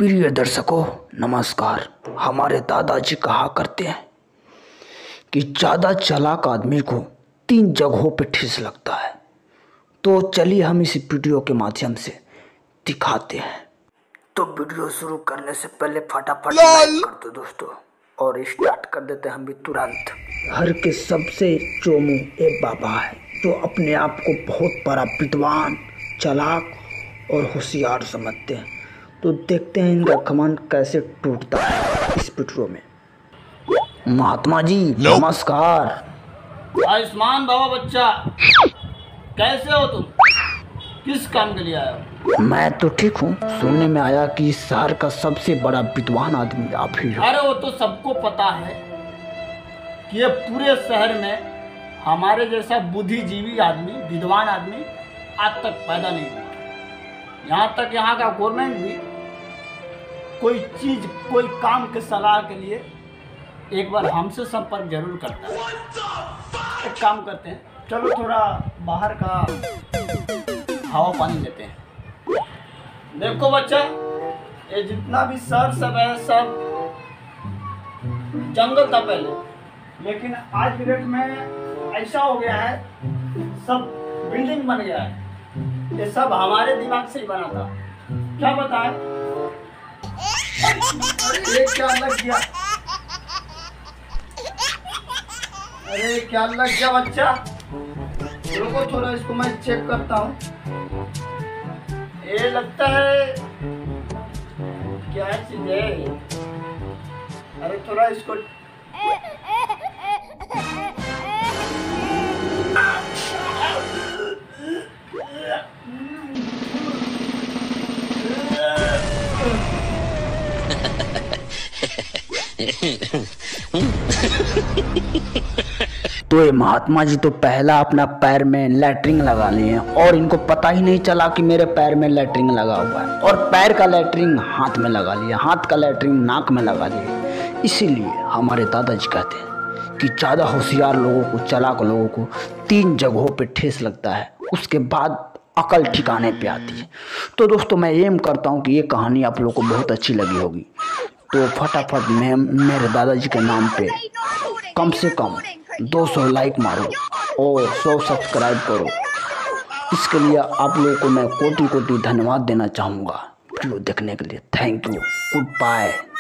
प्रिय दर्शकों नमस्कार। हमारे दादाजी कहा करते हैं कि ज़्यादा चालाक आदमी को 3 जगहों पे ठेस लगता है। तो चलिए हम इस वीडियो के माध्यम से दिखाते हैं। तो वीडियो शुरू करने से पहले फटाफट लाइक कर दो दोस्तों, और स्टार्ट कर देते हैं हम भी तुरंत। हर के सबसे चोमू एक बाबा है जो अपने आप को बहुत बड़ा विद्वान, चालाक और होशियार समझते हैं। तो देखते हैं इनका घमंड कैसे टूटता है इस वीडियो में। महात्मा जी नमस्कार। आयुष्मान बाबा बच्चा, कैसे हो तुम? किस काम के लिए आए हो? मैं तो ठीक हूँ। सुनने में आया कि इस शहर का सबसे बड़ा विद्वान आदमी आप ही हो। अरे वो तो सबको पता है कि ये पूरे शहर में हमारे जैसा बुद्धिजीवी आदमी, विद्वान आदमी आज तक पैदा नहीं हुआ। यहाँ तक यहाँ का गवर्नमेंट भी कोई चीज, कोई काम के सलाह के लिए एक बार हमसे संपर्क जरूर करता है। एक काम करते हैं, चलो थोड़ा बाहर का हवा पानी लेते हैं। देखो बच्चा, ये जितना भी शहर सब है सब जंगल था पहले, लेकिन आज की डेट में ऐसा हो गया है, सब बिल्डिंग बन गया है। ये सब हमारे दिमाग से ही बना था। क्या बताएं? अरे क्या लग गया? अरे क्या लग गया बच्चा? रुको थोड़ा, इसको मैं चेक करता हूँ। ये लगता है क्या चीज है? अरे थोड़ा इसको तो ये महात्मा जी तो पहला अपना पैर में लैट्रिन लगा लिए हैं और इनको पता ही नहीं चला कि मेरे पैर में लैट्रिन लगा हुआ है। और पैर का लैट्रिन हाथ में लगा लिया, हाथ का लैट्रिन नाक में लगा लिया। इसीलिए हमारे दादाजी कहते हैं कि ज़्यादा होशियार लोगों को, चालाक लोगों को 3 जगहों पे ठेस लगता है, उसके बाद अकल ठिकाने पे आती है। तो दोस्तों मैं एम करता हूँ कि ये कहानी आप लोगों को बहुत अच्छी लगी होगी। तो फटाफट मैं मेरे दादाजी के नाम पे कम से कम 200 लाइक मारो और 100 सब्सक्राइब करो। इसके लिए आप लोगों को मैं कोटि कोटि धन्यवाद देना चाहूँगा वीडियो देखने के लिए। Thank you, good bye.